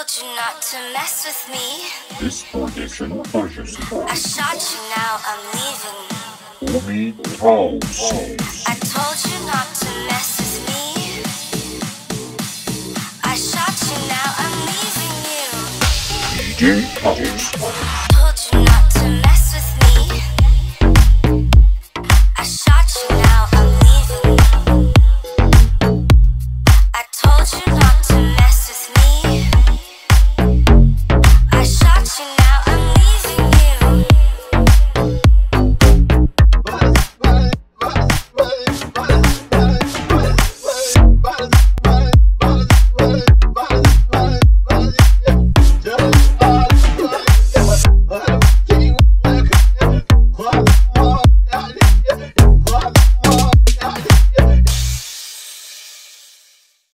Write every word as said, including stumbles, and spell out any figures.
told you not to mess with me. This audition pleasures you. I shot you, now I'm leaving. Omid taoosi. I told you not to mess with me. I shot you, now I'm leaving you. D J taoosi.